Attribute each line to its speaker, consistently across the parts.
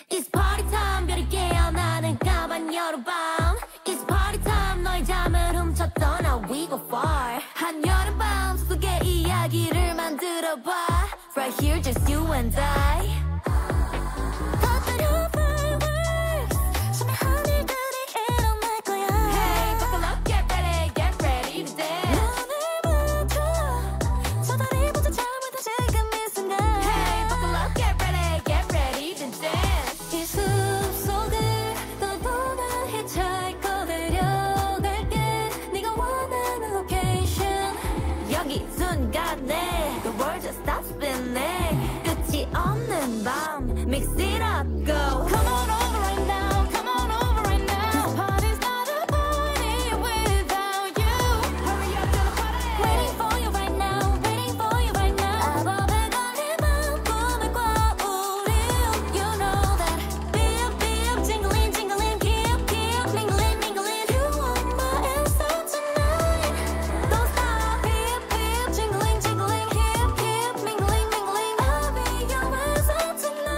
Speaker 1: It's party time 별이 깨어나는 까만 여름밤 It's party time 너의 잠을 훔쳐 떠나 We go far 한여름밤 속의 이야기를 만들어봐 Right here just you and I Mix it up, go. Come on over right now, come on over right now. This party's not a party without you. Hurry up to the party. Waiting for you right now, waiting for you right now. 마법에 걸린 맘 꿈을 꿔 우리. You know that. Beep beep, jingling jingling, keep mingling mingling. You want my answer tonight. Don't stop. Beep beep, jingling jingling, keep mingling mingling. I'll be your answer tonight.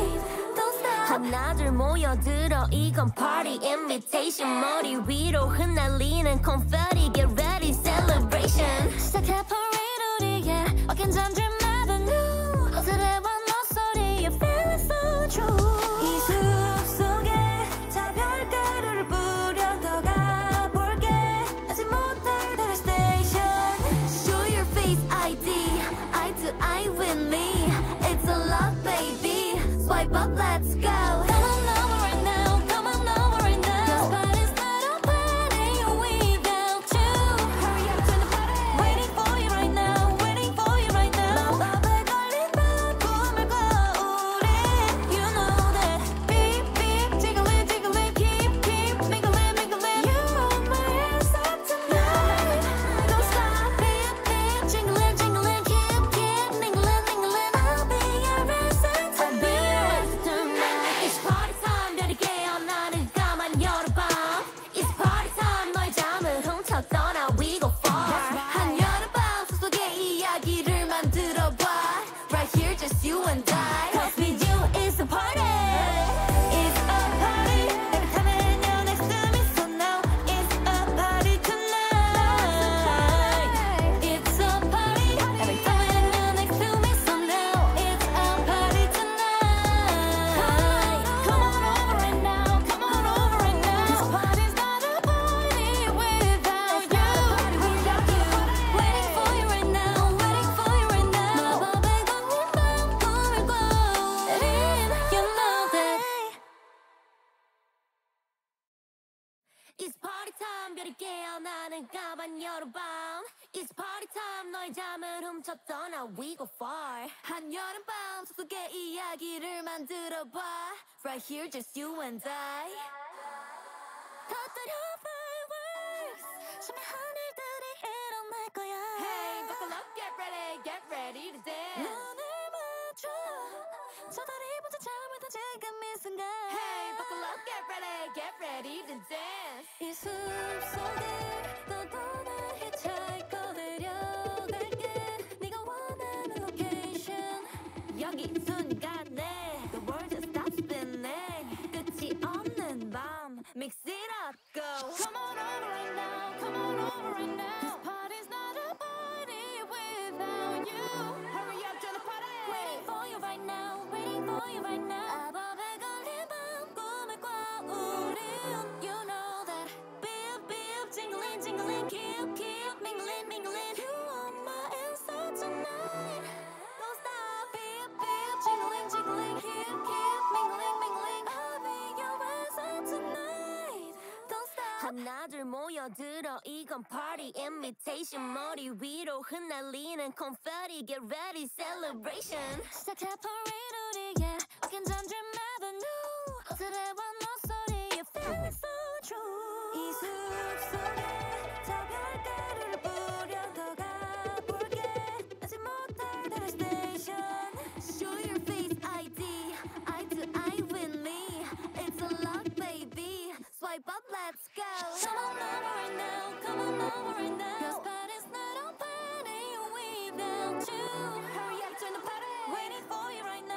Speaker 1: 하나둘 모여들어 이건 party invitation 머리 위로 흩날리는 confetti get ready celebration 시작해 parade 우리의 walking down Dream Avenue 어슬에와 목소리에 feeling so true 이 숲속에 저 별가루를 뿌려 더 가볼게 아직 못할 the station show your face ID eye to eye with me it's a love baby swipe up let's go It's party time 별이 깨어나는 까만 여름밤 It's party time 너의 잠을 훔쳐 떠나 We go far 한여름밤 속의 이야기를 만들어봐 Right here just you and I 터뜨려 fireworks 숨의 하늘들이 일어날 거야 Hey buckle up get ready to dance 눈을 맞춰 저 다리부터 잠을 다 지금 이 순간 Hey buckle up get ready to dance 이 숲속에 떠도는 hitchhiker 데려갈게 네가 원하는 location 여기 순간에 The world just stops spinning 끝이 없는 밤 Mix it up, go Come on over right now, come on over right now This party's not a party without you Hurry up to the party Waiting for you right now, waiting for you right now 마법에 걸린 밤 꿈을 꿔 우리 You know that Beep beep, jingling jingling Keep mingling mingling You want my answer tonight Don't stop Beep beep, jingling jingling Keep mingling mingling I'll be your answer tonight Don't stop 하나둘 모여들어 이건 party invitation 머리 위로 흩날리는 confetti Get ready celebration 시작해 parade 우리의 walking down Dream Avenue 어슬에와 목소리에 feeling so true 이 숲속에 저 별가루를 뿌려 더 가볼게 아직 못할 the station Show your face ID eye to eye with me It's a love baby Swipe up let's go Come on over right now come on over right now Your spot is not a party without you Hurry up join the party Waiting for you right now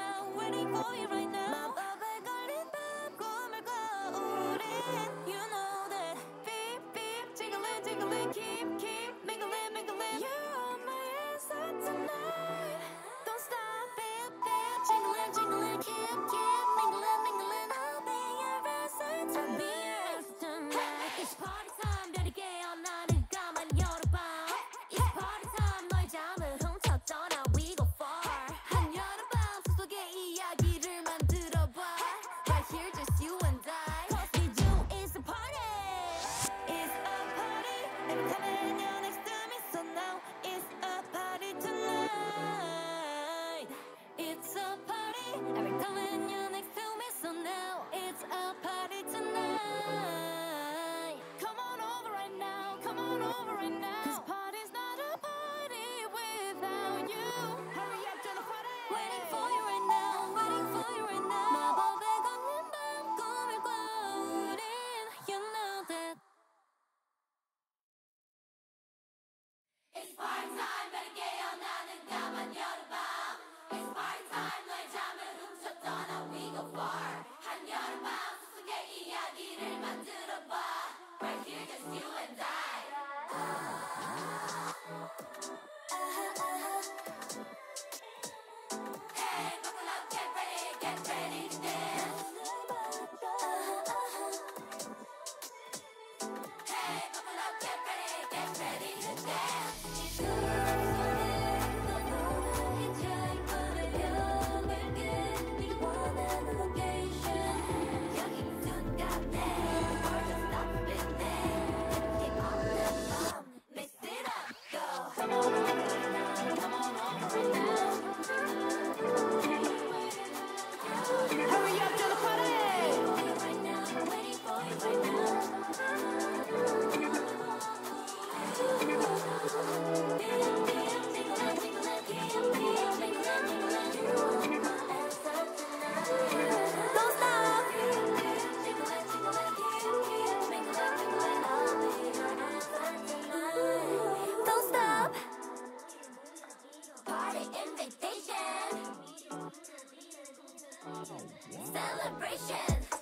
Speaker 1: celebration.